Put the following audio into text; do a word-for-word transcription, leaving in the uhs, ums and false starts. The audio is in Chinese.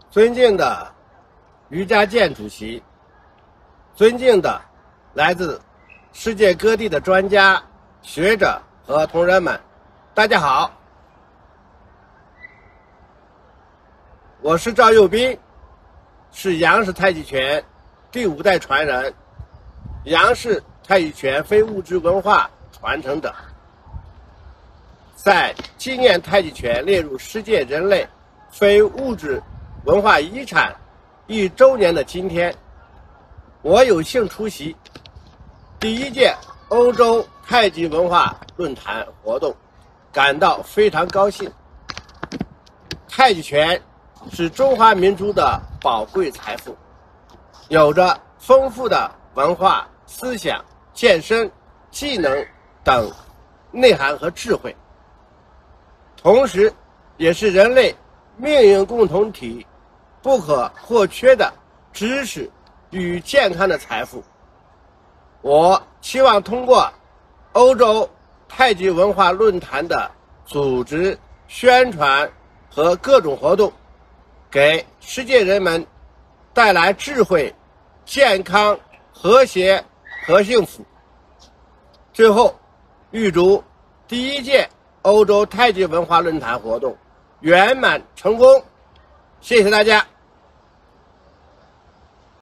尊敬的瑜伽健主席，尊敬的来自世界各地的专家、学者和同仁们，大家好，我是赵佑斌，是杨氏太极拳第五代传人，杨氏太极拳非物质文化传承者。在纪念太极拳列入世界人类非物质文化遗产一周年的今天，我有幸出席第一届欧洲太极文化论坛活动，感到非常高兴。太极拳是中华民族的宝贵财富，有着丰富的文化、思想、健身、技能等内涵和智慧，同时也是人类命运共同体不可或缺的知识与健康的财富。我期望通过欧洲太极文化论坛的组织、宣传和各种活动，给世界人们带来智慧、健康、和谐和幸福。最后，预祝第一届欧洲太极文化论坛活动圆满成功，谢谢大家。